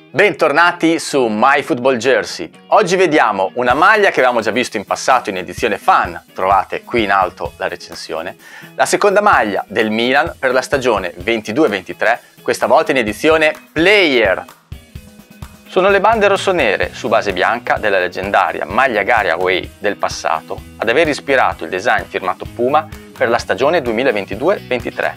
Bentornati su My Football Jersey. Oggi vediamo una maglia che avevamo già visto in passato in edizione fan, trovate qui in alto la recensione, la seconda maglia del Milan per la stagione 22-23, questa volta in edizione Player. Sono le bande rossonere su base bianca della leggendaria maglia Gare Away del passato ad aver ispirato il design firmato Puma per la stagione 2022-23.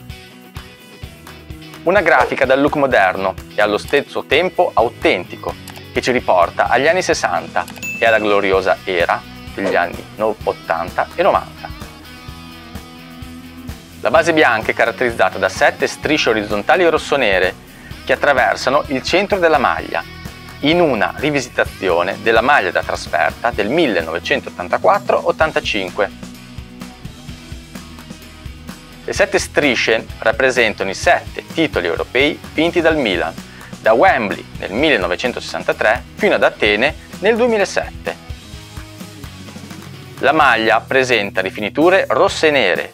Una grafica dal look moderno e allo stesso tempo autentico che ci riporta agli anni 60 e alla gloriosa era degli anni 80 e 90. La base bianca è caratterizzata da 7 strisce orizzontali rossonere che attraversano il centro della maglia in una rivisitazione della maglia da trasferta del 1984-85. Le 7 strisce rappresentano i 7 titoli europei vinti dal Milan, da Wembley nel 1963 fino ad Atene nel 2007. La maglia presenta rifiniture rosse e nere.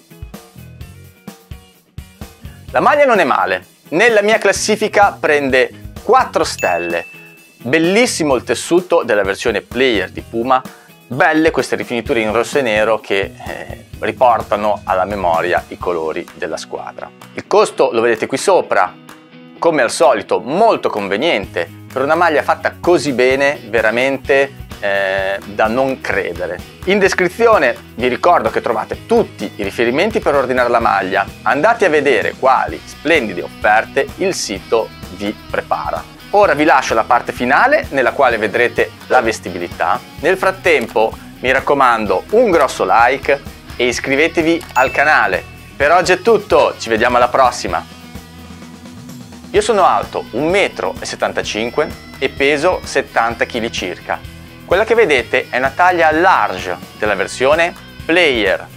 La maglia non è male, nella mia classifica prende 4 stelle. Bellissimo il tessuto della versione Player di Puma, belle queste rifiniture in rosso e nero che riportano alla memoria i colori della squadra. Il costo lo vedete qui sopra, come al solito molto conveniente, per una maglia fatta così bene veramente da non credere. In descrizione vi ricordo che trovate tutti i riferimenti per ordinare la maglia, andate a vedere quali splendide offerte il sito vi prepara. Ora vi lascio la parte finale nella quale vedrete la vestibilità. Nel frattempo mi raccomando un grosso like e iscrivetevi al canale. Per oggi è tutto, ci vediamo alla prossima. Io sono alto 1,75 m e peso 70 kg circa. Quella che vedete è una taglia large della versione Player.